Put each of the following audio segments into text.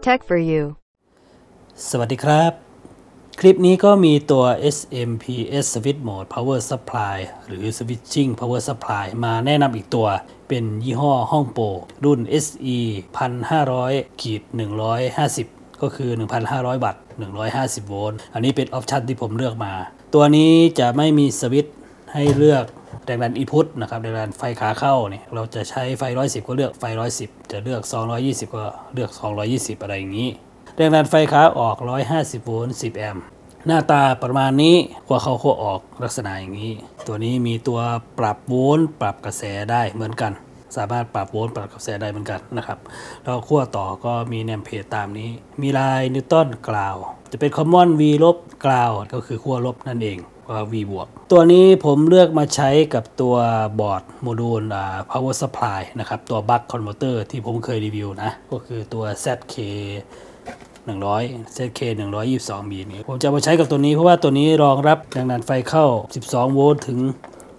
Tech for You สวัสดีครับคลิปนี้ก็มีตัว SMPS Switch Mode Power Supply หรือ Switching Power Supply มาแนะนำอีกตัวเป็นยี่ห้อฮ่องโปรุ่น SE 1500-150 ก็คือ 1,500 วัตต์ 150 โวลต์ อันนี้เป็นออปชันที่ผมเลือกมา ตัวนี้จะไม่มีสวิตช์ให้เลือกแรงดันอินพุตนะครับแรงดันไฟขาเข้าเนี่ยเราจะใช้ไฟ110ก็เลือกไฟ110จะเลือก220ก็เลือก220อะไรอย่างนี้แรงดันไฟขาออก150โวลต์10แอมป์หน้าตาประมาณนี้ขั้วเข้าขั้วออกลักษณะอย่างนี้ตัวนี้มีตัวปรับโวลต์ปรับกระแสได้เหมือนกันสามารถปรับโวลต์ปรับกระแสได้เหมือนกันนะครับแล้วขั้วต่อก็มีเนมเพจตามนี้มีลายนิวตันกล่าวจะเป็น common V ลบกล่าวก็คือขั้วลบนั่นเองV บวกตัวนี้ผมเลือกมาใช้กับตัวบอร์ดโมดูลpower supply นะครับตัว buck converter ที่ผมเคยรีวิวนะก็คือตัว ZK 100 ZK 122 B นี้ผมจะมาใช้กับตัวนี้เพราะว่าตัวนี้รองรับแรงดันไฟเข้า12โวลต์ถึง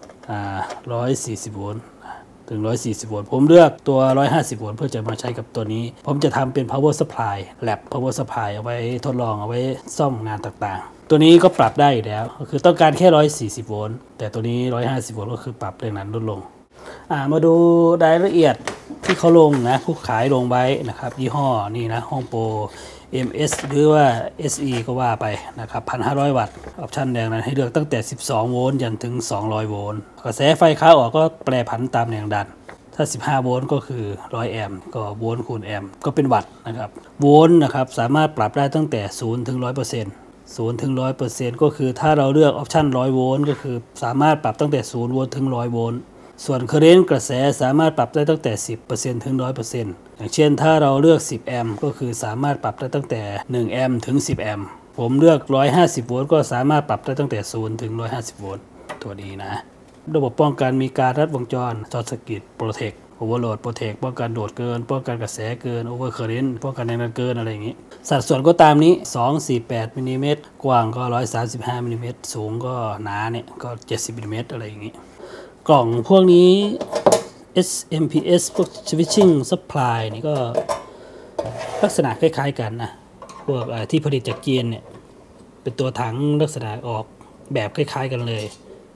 140โวลต์ถึง140โวลต์ผมเลือกตัว150โวลต์เพื่อจะมาใช้กับตัวนี้ผมจะทำเป็น power supply lab power supply เอาไว้ทดลองเอาไว้ซ่อมงานต่างๆตัวนี้ก็ปรับได้อยู่แล้วก็คือต้องการแค่140โวลต์แต่ตัวนี้150โวลต์ก็คือปรับแรงดันลดลงมาดูรายละเอียดที่เขาลงนะผู้ขายลงไว้นะครับยี่ห้อนี่นะฮ่องโปMS หรือว่า SE ก็ว่าไปนะครับ 1,500 วัตต์ออปชันแรงดันให้เลือกตั้งแต่12โวลต์ยันถึง200โวลต์กระแสไฟขาออกก็แปรผันตามแรงดันถ้า15โวลต์ก็คือ100แอมป์ก็โวลต์คูณแอมป์ก็เป็นวัตต์นะครับโวลต์นะครับสามารถปรับได้ตั้งแต่0ถึง 100% 0ถึง 100% ก็คือถ้าเราเลือกออปชัน100โวลต์ก็คือสามารถปรับตั้งแต่0โวลต์ถึง100โวลต์ส่วนเคอร์เรนต์กระแสสามารถปรับได้ตั้งแต่ 10% ถึง 100% อย่างเช่นถ้าเราเลือก10แอมป์ก็คือสามารถปรับได้ตั้งแต่1แอมป์ถึง10แอมป์ผมเลือก150โวลต์ก็สามารถปรับได้ตั้งแต่0ถึง150โวลต์ตัวนี้นะระบบป้องกันมีการรัดวงจรช็อตเซอร์กิตโปรเทคโอเวอร์โหลดโปรเทคป้องกันโดดเกินป้องกันกระแสเกินโอเวอร์เคอร์เรนต์ป้องกันแรงดันเกินอะไรอย่างนี้สัดส่วนก็ตามนี้248มิลลิเมตรกว้างก็135มิลลิเมตรสูงก็หนาเนี่ยก็70มิลลิเมตรอะไรอย่างนี้กล่องพวกนี้ SMPS พวก Switching Supply นี่ก็ลักษณะคล้ายๆกันนะพวกที่ผลิตจากจีนเนี่ยเป็นตัวถังลักษณะออกแบบคล้ายๆกันเลย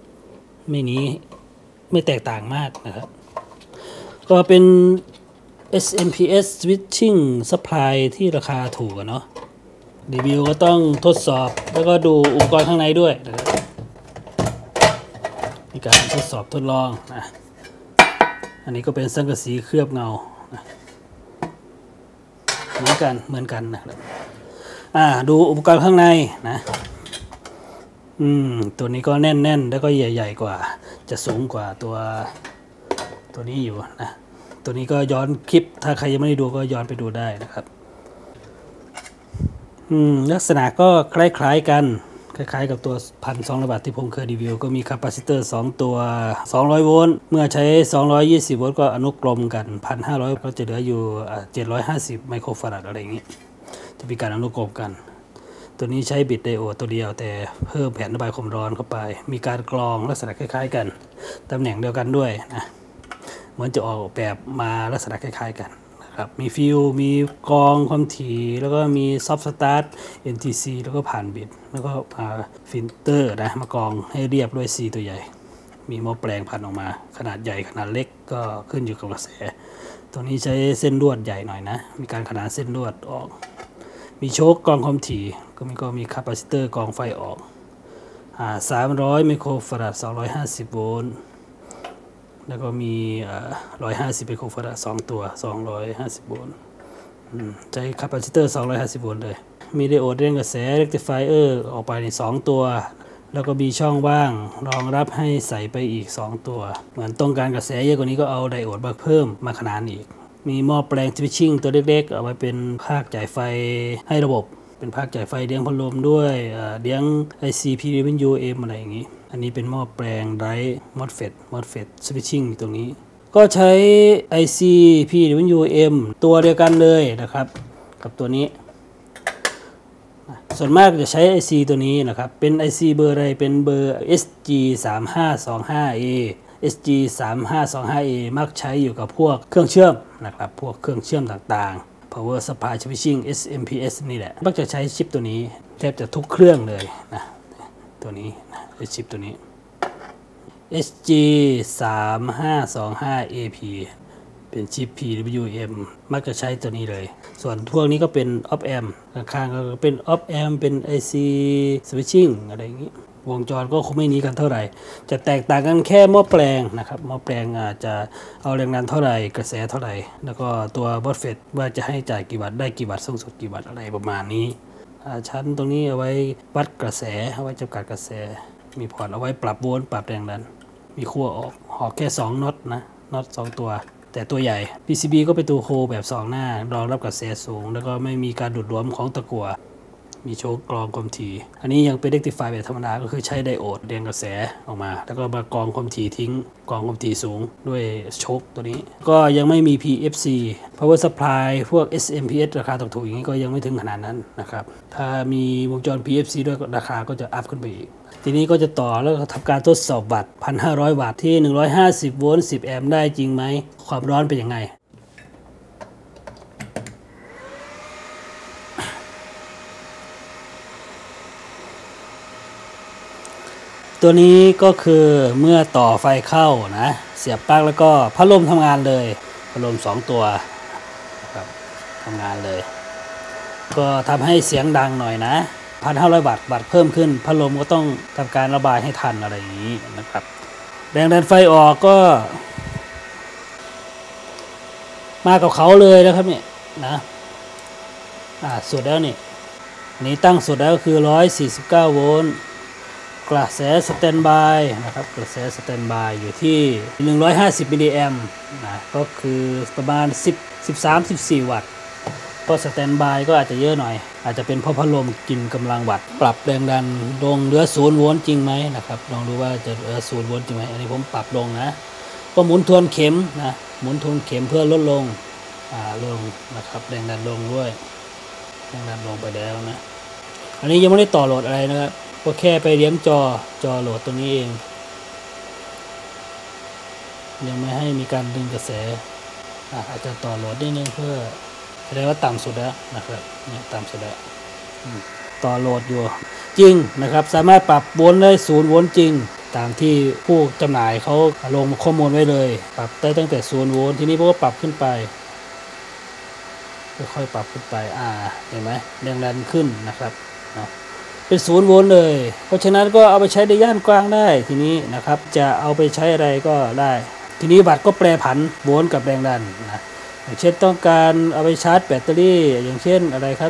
ไม่แตกต่างมากนะครับก็เป็น SMPS Switching Supply ที่ราคาถูกเนาะรีวิวก็ต้องทดสอบแล้วก็ดูอุปกรณ์ข้างในด้วยนะครับมีการทดสอบทดลองนะอันนี้ก็เป็นสังกะสีเคลือบเงานะเหมือนกันนะครับดูอุปกรณ์ข้างในนะตัวนี้ก็แน่นแล้วก็ใหญ่ๆกว่าจะสูงกว่าตัวนี้อยู่นะตัวนี้ก็ย้อนคลิปถ้าใครยังไม่ได้ดูก็ย้อนไปดูได้นะครับลักษณะก็คล้ายๆกันคล้ายๆกับตัว 1,200 วัตต์ที่ผมเคยรีวิวก็มีคาปาซิเตอร์2ตัว200โวลต์เมื่อใช้220โวลต์ก็อนุกรมกัน 1,500 ก็จะเหลืออยู่750ไมโครฟาราดอะไรอย่างนี้จะมีการอนุกรมกันตัวนี้ใช้บิตไดโอดตัวเดียวแต่เพิ่มแผ่นระบายความร้อนเข้าไปมีการกรองลักษณะคล้ายๆกันตำแหน่งเดียวกันด้วยนะเหมือนจะออกแบบมาลักษณะคล้ายๆกันนะครับมีฟิวมีกรองความถี่แล้วก็มีซอฟต์สตาร์ท NTC แล้วก็ผ่านบิตแล้วก็ฟิลเตอร์นะมากรองให้เรียบด้วย C ตัวใหญ่มีหม้อแปลงพันออกมาขนาดใหญ่ขนาดเล็กก็ขึ้นอยู่กับกระแสตัวนี้ใช้เส้นลวดใหญ่หน่อยนะมีการขนานเส้นลวดออกมีโชคกรองความถี่ก็มีคาปาซิเตอร์กรองไฟออก300ไมโครฟาราด250โวลต์แล้วก็มี150ไมโครฟาราด2ตัว250โวลต์ใช้คาปาซิเตอร์250โวลต์เลยมีไดโอดเร่งกระแสเรคติฟายเออร์ออกไปใน2ตัวแล้วก็มีช่องว่างรองรับให้ใส่ไปอีก2ตัวเหมือนต้องการกระแสเยอะกว่านี้ก็เอาไดโอดมาเพิ่มมาขนานอีกมีหม้อแปลงสวิตชิ่งตัวเล็กๆเอาไว้เป็นภาคจ่ายไฟให้ระบบเป็นภาคจ่ายไฟเลี้ยงพัดลมด้วยเลี้ยง ICPWM อะไรอย่างนี้อันนี้เป็นหม้อแปลงไดร์มอสเฟตสวิตชิ่งตรงนี้ก็ใช้ ICPWM ตัวเดียวกันเลยนะครับกับตัวนี้ส่วนมากจะใช้ IC ตัวนี้นะครับเป็น IC เบอร์อะไรเป็นเบอร์ SG3525A SG3525A มักใช้อยู่กับพวกเครื่องเชื่อมนะครับพวกเครื่องเชื่อมต่างๆ power supply switching SMPS นี่แหละมักจะใช้ชิปตัวนี้แทบจะทุกเครื่องเลยนะตัวนี้นะชิปตัวนี้ SG 3525 AP เป็นชิป PWM มักจะใช้ตัวนี้เลยส่วนพวกนี้ก็เป็น op amp ข้างๆก็เป็น op amp เป็น IC switching อะไรอย่างนี้วงจรก็คงไม่หนีกันเท่าไหร่จะแตกต่างกันแค่หม้อแปลงนะครับหม้อแปลงอาจจะเอาแรงดันเท่าไหร่กระแสเท่าไหร่แล้วก็ตัวบอสเฟตว่าจะให้จ่ายกี่วัตต์ได้กี่วัตต์สูงสุดกี่วัตต์อะไรประมาณนี้ชั้นตรงนี้เอาไว้วัดกระแสเอาไว้จำกัดกระแสมีพอร์ตเอาไว้ปรับโวลต์ปรับแรงดันมีขั้วออกหอกแค่2น็อตนะน็อต2ตัวแต่ตัวใหญ่ PCB ก็เป็นตัวโคแบบ2หน้ารองรับกระแสสูงแล้วก็ไม่มีการดูดรวมของตะกั่วมีโชคกรองความถี่อันนี้ยังเป็นเรคติฟายแบบธรรมดาก็คือใช้ไดโอดเรียงกระแสออกมาแล้วก็มากรองความถี่ทิ้งกรองความถี่สูงด้วยโชคตัวนี้ก็ยังไม่มี PFC Power Supply พวก SMPS ราคาถูกๆอย่างนี้ก็ยังไม่ถึงขนาดนั้นนะครับถ้ามีวงจร PFC ด้วยราคาก็จะอัพขึ้นไปอีกทีนี้ก็จะต่อแล้วทำการทดสอบวัตต์ 1,500 วัตต์ที่150โวลต์10แอมป์ได้จริงไหมความร้อนเป็นยังไงตัวนี้ก็คือเมื่อต่อไฟเข้านะเสียบปลั๊กแล้วก็พัดลมทำงานเลยพัดลม2ตัวครับทำงานเลยก็ทำให้เสียงดังหน่อยนะ 1,500 วัตต์เพิ่มขึ้นพัดลมก็ต้องทำการระบายให้ทันอะไรอย่างนี้นะครับแรงดันไฟออกก็มากับเขาเลยนะครับเนี่ยนะสุดแล้วนี่อันนี้ตั้งสุดแล้วก็คือ149โวลต์กระแสสแตนบายนะครับกระแสสแตนบายอยู่ที่150มิลลิแอมป์นะก็คือประมาณ13-14 วัตต์ก็สแตนบายก็อาจจะเยอะหน่อยอาจจะเป็นเพราะพัดลมกินกำลังวัตต์ปรับแรงดันลงเหลือ0โวลต์จริงไหมนะครับลองดูว่าจะเหลือ0โวลต์จริงไหมอันนี้ผมปรับลงนะก็หมุนทวนเข็มนะหมุนทวนเข็มเพื่อลดลงลงนะครับแรงดันลงด้วยแรงดันลงไปแล้วนะอันนี้ยังไม่ได้ต่อโหลดอะไรนะครับก็แค่ไปเลี้ยงจอโหลดตัวนี้เองยังไม่ให้มีการดึงกระแสอาจจะต่อโหลดนิดนึงเพื่อแสดงว่าต่ำสุดแล้วนะครับเนี่ยต่ำสุดแล้วต่อโหลดอยู่จริงนะครับสามารถปรับโวลต์ได้0โวลต์จริงตามที่ผู้จำหน่ายเขาลงข้อมูลไว้เลยปรับได้ตั้งแต่0โวลต์ทีนี้พวกก็ปรับขึ้นไปค่อยๆปรับขึ้นไปเห็นไหมแรงดันขึ้นนะครับเป็น0โวลต์เลยเพราะฉะนั้นก็เอาไปใช้ในย่านกว้างได้ทีนี้นะครับจะเอาไปใช้อะไรก็ได้ทีนี้วัตต์ก็แปรผันโวลต์กับแรงดันนะอย่างเช่นต้องการเอาไปชาร์จแบตเตอรี่อย่างเช่นอะไรครับ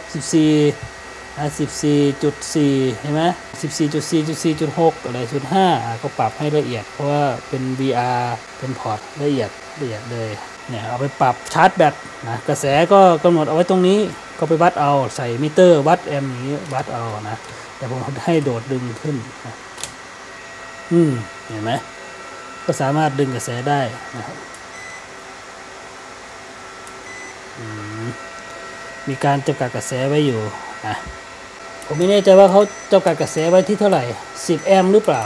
14.4 เห็นไหม14.4.4.6 อะไร 0.5 ก็ปรับให้ละเอียดเพราะว่าเป็น VR เป็นพอร์ตละเอียดเลยเนี่ยเอาไปปรับชาร์จแบตนะกระแสก็กำหนดเอาไว้ตรงนี้ก็ไปวัดเอาใส่มิเตอร์วัดแอมป์อย่างนี้วัดเอานะแต่ผมให้โดดดึงขึ้นนะเห็นไหมก็สามารถดึงกระแสได้นะครับมีการจำกัดกระแสไว้อยู่นะผมไม่แน่ใจว่าเขาจำกัดกระแสไว้ที่เท่าไหร่10แอมป์หรือเปล่า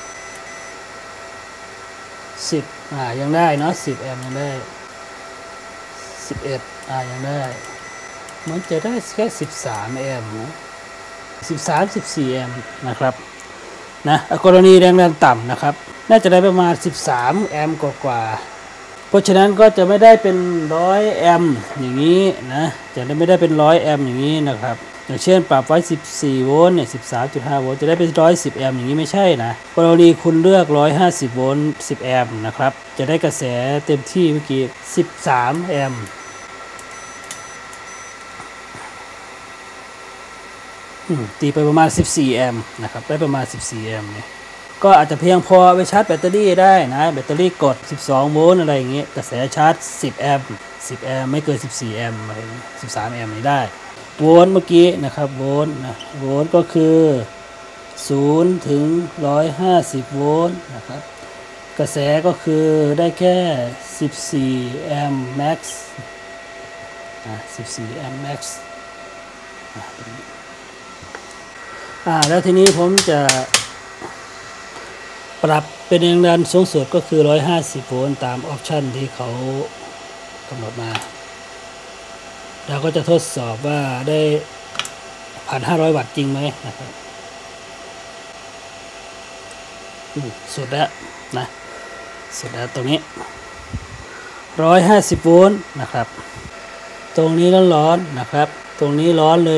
10ยังได้เนาะ10แอมป์ยังได้11ยังได้มันจะได้แค่13แอมป์นะ13-14แอมป์นะครับนะกรณีแรงดันต่ำนะครับน่าจะได้ประมาณ13แอมป์กว่าเพราะฉะนั้นก็จะไม่ได้เป็น100แอมป์อย่างนี้นะจะไม่ได้เป็น100แอมป์อย่างนี้นะครับอย่างเช่นปรับไว้14โวลต์เนี่ย 13.5 โวลต์จะได้เป็น110แอมป์อย่างนี้ไม่ใช่นะกรณีคุณเลือก150โวลต์10แอมป์นะครับจะได้กระแสเต็มที่เมื่อกี้13แอมป์ตีไปประมาณ14แอมป์นะครับได้ประมาณ14แอมป์เนี่ยก็อาจจะเพียงพอไปชาร์จแบตเตอรี่ได้นะแบตเตอรี่กด12โวลต์อะไรอย่างเงี้ยกระแสชาร์จ10แอมป์10แอมป์ไม่เกิน14แอมป์อะไร13แอมป์นี่ได้โวลต์เมื่อกี้นะครับโวลต์นะโวลต์ก็คือ0ถึง150โวลต์นะครับกระแสก็คือได้แค่14แอมป์แม็กซ์14แอมป์แม็กซ์แล้วทีนี้ผมจะปรับเป็นแรงดันสูงสุดก็คือ150โวลต์ตามออปชันที่เขากำหนดมาเราก็จะทดสอบว่าได้1,500 วัตต์จริงไหมนะครับสุดแล้วนะสุดแล้วตรงนี้150 โวลต์นะครับตรงนี้ร้อนๆนะครับตรงนี้ร้อนเลย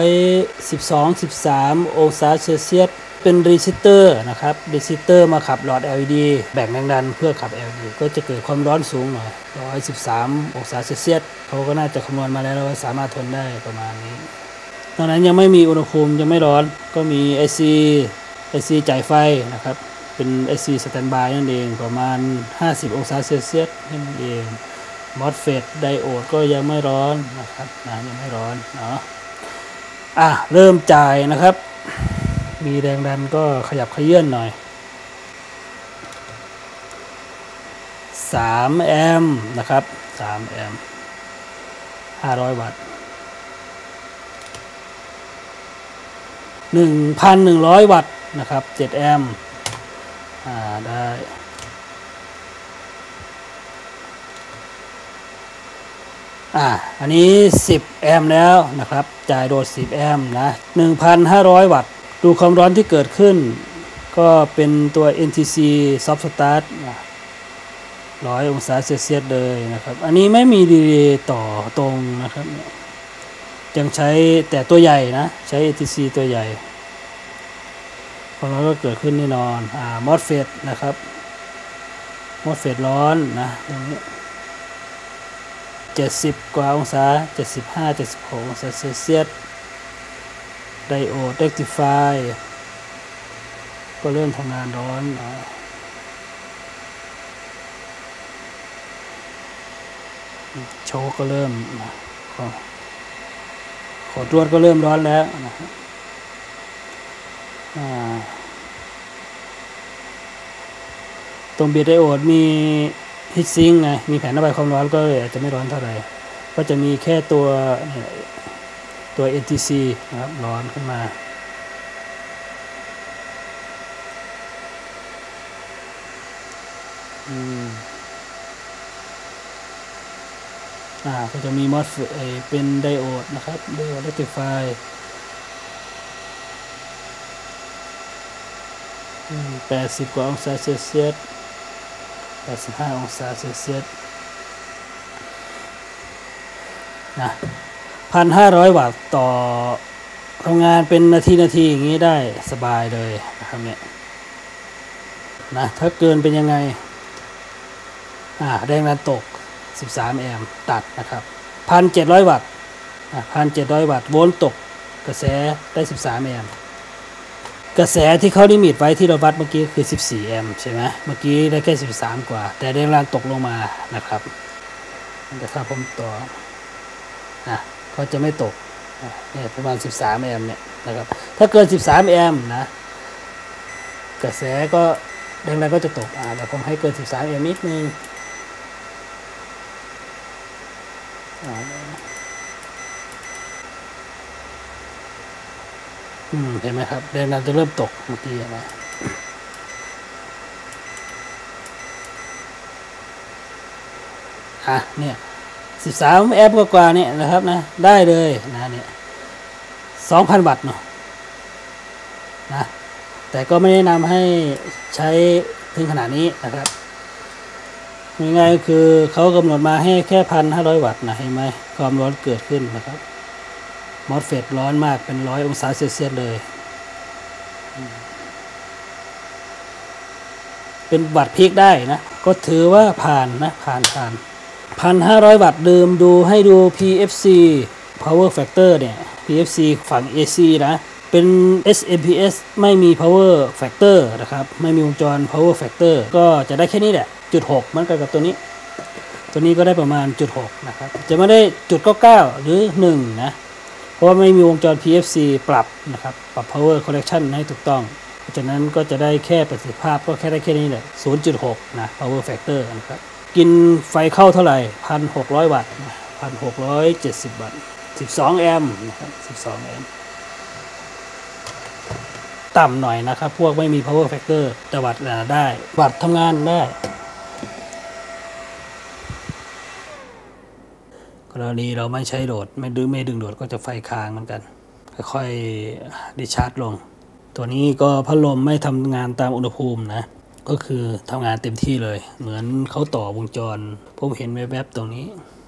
113 องศาเซลเซียสเป็นรีซิสเตอร์นะครับรีซิสเตอร์มาขับหลอด LED แบ่งแรงดันเพื่อขับ LED ก็จะเกิดความร้อนสูงหน่อย113 องศาเซลเซียสเขาก็น่าจะคำนวณมาแล้วว่าสามารถทนได้ประมาณนี้ตอนนั้นยังไม่มีอุณหภูมิยังไม่ร้อนก็มี IC จ่ายไฟนะครับเป็น IC สแตนด์บายนั่นเองประมาณ50 องศาเซลเซียสนั่นเองMOSFET ไดโอดก็ยังไม่ร้อนนะครับยังไม่ร้อนเนาะเริ่มจ่ายนะครับมีแรงดันก็ขยับเขยื้อนหน่อย3 แอมป์นะครับ3 แอมป์500 วัตต์1,100 วัตต์นะครับ7 แอมป์ได้อันนี้10 แอมป์แล้วนะครับจ่ายโดด10 แอมป์นะ 1,500 วัตต์ดูความร้อนที่เกิดขึ้นก็เป็นตัว NTC Soft Start 100 องศาเซลเซียสเลยนะครับอันนี้ไม่มีดีเลย์ต่อตรงนะครับยังใช้แต่ตัวใหญ่นะใช้ NTC ตัวใหญ่ความร้อนก็เกิดขึ้นแน่นอนMOSFET นะครับ MOSFET ร้อนนะตรงนี้70 กว่าองศา76 องศาเซลเซียสไดโอดเรคติฟายก็เริ่มทำงานร้อนโชคก็เริ่มขอตรวจก็เริ่มร้อนแล้วนะครับตรงเบดไดโอดมีฮีทซิงค์ไงมีแผงระบายความร้อนก็เลยอาจจะไม่ร้อนเท่าไหร่ก็จะมีแค่ตัว NTC นะครับร้อนขึ้นมาก็จะมีMOSFETเป็นไดโอดนะครับไดโอดเรคติฟาย80 กว่าองศาเซลเซียส85 องศาเซลเซียสนะ 1,500 วัตต์ต่อทำงานเป็นนาทีอย่างนี้ได้สบายเลยนะครับเนี่ยนะถ้าเกินเป็นยังไงแรงดันตก13 แอมป์ตัดนะครับ 1,700 วัตต์1,700 วัตต์โวลต์ตกกระแสได้13 แอมป์กระแสที่เขาลิมิตไว้ที่เราวัดเมื่อกี้คือ14 แอมป์ใช่ไหมเมื่อกี้ได้แค่13 กว่าแต่แรงดันตกลงมานะครับแต่ถ้าผมต่อก็จะไม่ตกเนี่ยประมาณ13 แอมป์เนี่ยนะครับถ้าเกิน13 แอมป์นะกระแสก็แรงดันก็จะตกแต่ผมให้เกิน13 แอมป์นิดนึงเห็นไหมครับแรงดันจะเริ่มตกเมื่อกี้นะเนี่ย13 แอมป์กว่าเนี่ยนะครับนะได้เลยนะเนี่ย 2,000 วัตต์เนาะนะแต่ก็ไม่แนะนำให้ใช้ถึงขนาดนี้นะครับง่ายๆคือเขากำหนดมาให้แค่ 1,500 วัตต์นะเห็นไหมความร้อนเกิดขึ้นนะครับMOSFET ร้อนมากเป็น100 องศาเซลเซียสเลยเป็นวัตต์พีคได้นะก็ถือว่าผ่านนะผ่าน 1,500 วัตต์ดูให้ดู PFC Power Factor เนี่ย PFC ฝั่ง AC นะเป็น SMPS ไม่มี Power Factor นะครับไม่มีวงจร Power Factor ก็จะได้แค่นี้แหละ0.6เหมือนกันกับตัวนี้ก็ได้ประมาณ0.6นะครับจะไม่ได้0.99หรือ1นะเพราะว่าไม่มีวงจร PFC ปรับนะครับปรับ Power Correction ให้ถูกต้องเพราะฉะนั้นก็จะได้แค่ประสิทธิภาพก็แค่ได้แค่นี้แหละ 0.6 นะ Power Factor นะครับกินไฟเข้าเท่าไหร่ 1,600 วัตต์ 1,670 วัตต์12 แอมป์นะครับ12 แอมป์ต่ำหน่อยนะครับพวกไม่มี power factor แต่วัตต์ได้วัตต์ทำงานได้กรณีเราไม่ใช้โหลดไม่ดึงโหลดก็จะไฟค้างเหมือนกันค่อยๆดิชาร์จลงตัวนี้ก็พัดลมไม่ทำงานตามอุณหภูมินะก็คือทำงานเต็มที่เลยเหมือนเขาต่อวงจรผมเห็นแวบๆตรงนี้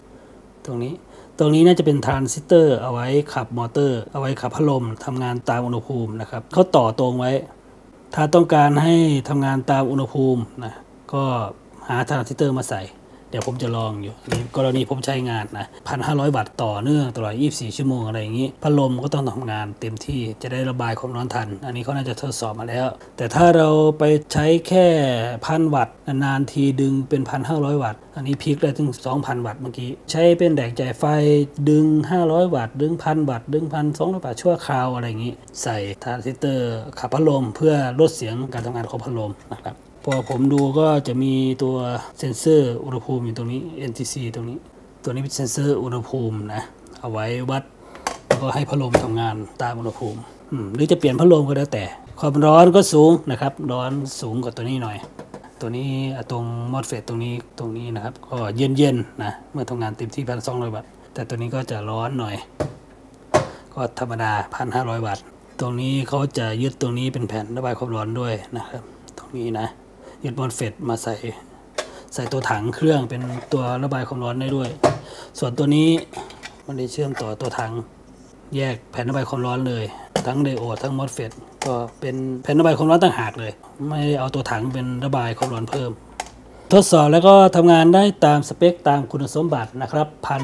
น่าจะเป็นทรานซิสเตอร์เอาไว้ขับมอเตอร์เอาไว้ขับพัดลมทำงานตามอุณหภูมินะครับเขาต่อตรงไว้ถ้าต้องการให้ทำงานตามอุณหภูมินะก็หาทรานซิสเตอร์มาใส่เดี๋ยวผมจะลองอยู่นี่กรณีผมใช้งานนะ 1,500 วัตต์ต่อเนื่องตลอด24 ชั่วโมงอะไรอย่างนี้พัดลมก็ต้องทำงานเต็มที่จะได้ระบายความร้อนทันอันนี้เขาน่าจะทดสอบมาแล้วแต่ถ้าเราไปใช้แค่ 1,000 วัตต์นานๆทีดึงเป็น 1,500 วัตต์อันนี้พีคได้ถึง 2,000 วัตต์เมื่อกี้ใช้เป็นแดกจ่ายไฟดึง500 วัตต์ดึง 1,000 วัตต์ดึง 1,200 วัตต์ชั่วคราวอะไรอย่างนี้ใส่ทรานซิสเตอร์ขับพัดลมเพื่อลดเสียงการทำงานของพัดลมนะครับพอผมดูก็จะมีตัวเซ็นเซอร์อุณหภูมิอยู่ตรงนี้ NTC ตรงนี้ตัวนี้เป็นเซ็นเซอร์อุณหภูมินะเอาไว้วัดแล้วก็ให้พัดลมทำงานตามอุณหภูมิหรือจะเปลี่ยนพัดลมก็แล้วแต่ความร้อนก็สูงนะครับร้อนสูงกว่าตัวนี้หน่อยตัวนี้ตรงมอสเฟตตรงนี้นะครับก็เย็นนะเมื่อทำงานเต็มที่ 1,200 วัตต์แต่ตัวนี้ก็จะร้อนหน่อยก็ธรรมดา 1,500 วัตต์ตรงนี้เขาจะยึดตรงนี้เป็นแผ่นระบายความร้อนด้วยนะครับตรงนี้นะยึดมอสเฟตมาใส่ตัวถังเครื่องเป็นตัวระบายความร้อนได้ด้วยส่วนตัวนี้มันได้เชื่อมต่อตัวถังแยกแผ่นระบายความร้อนเลยทั้งไดโอดทั้งมอสเฟตก็เป็นแผ่นระบายความร้อนต่างหากเลยไม่เอาตัวถังเป็นระบายความร้อนเพิ่มทดสอบแล้วก็ทำงานได้ตามสเปคตามคุณสมบัตินะครับ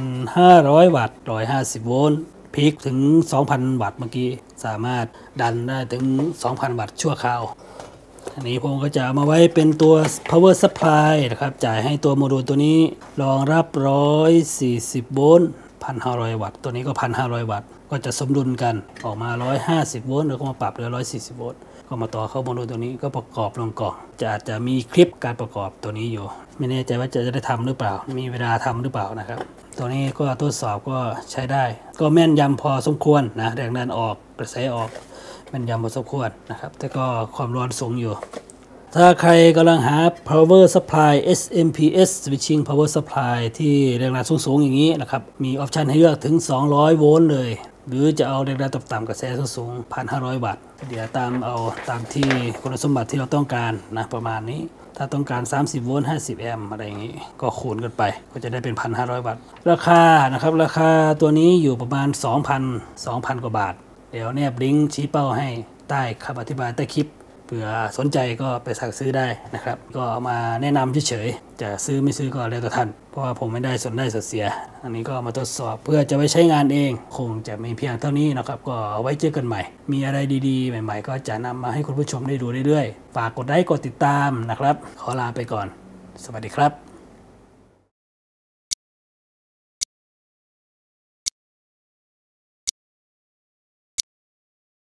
1,500 วัตต์150 โวลต์พีคถึง 2,000 วัตต์เมื่อกี้สามารถดันได้ถึง 2,000 วัตต์ชั่วคราวอันนี้ผมก็จะมาไว้เป็นตัว power supply นะครับจ่ายให้ตัวโมดูลตัวนี้รองรับ140 โวลต์ 1,500 วัตต์ตัวนี้ก็ 1,500 วัตต์ก็จะสมดุลกันออกมา150 โวลต์แล้วก็มาปรับเหลือ140 โวลต์ก็มาต่อเข้าโมดูลตัวนี้ก็ประกอบลงกล่องอาจจะมีคลิปการประกอบตัวนี้อยู่ไม่แน่ใจว่าจะได้ทำหรือเปล่ามีเวลาทำหรือเปล่านะครับตัวนี้ก็ทดสอบก็ใช้ได้ก็แม่นยำพอสมควรนะแรงดันออกกระแสออกแม่นยำพอสมควรนะครับแต่ก็ความร้อนสูงอยู่ถ้าใครกำลังหา power supply SMPS switching power supply ที่แรงดันสูงๆอย่างนี้นะครับมีออปชันให้เลือกถึง200 โวลต์เลยหรือจะเอาแรงดันต่ำๆกระแสสูง 1,500 วัตต์เดี๋ยวตามที่คุณสมบัติที่เราต้องการนะประมาณนี้ถ้าต้องการ30 โวลต์ 50 แอมป์อะไรอย่างนี้ก็คูณกันไปก็จะได้เป็น 1,500 วัตต์ราคานะครับราคาตัวนี้อยู่ประมาณ 2,000 กว่าบาทเดี๋ยวแนบลิงก์ชี้เป้าให้ใต้คำอธิบายใต้คลิปเผื่อสนใจก็ไปสั่งซื้อได้นะครับก็เอามาแนะนำเฉยๆจะซื้อไม่ซื้อก็แล้วแต่ท่านเพราะว่าผมไม่ได้ส่วนได้ส่วนเสียอันนี้ก็มาทดสอบเพื่อจะไว้ใช้งานเองคงจะมีเพียงเท่านี้นะครับก็เอาไว้เจอกันใหม่มีอะไรดีๆใหม่ๆก็จะนำมาให้คุณผู้ชมได้ดูเรื่อยๆฝากกดไลค์กดติดตามนะครับขอลาไปก่อนสวัสดีครับ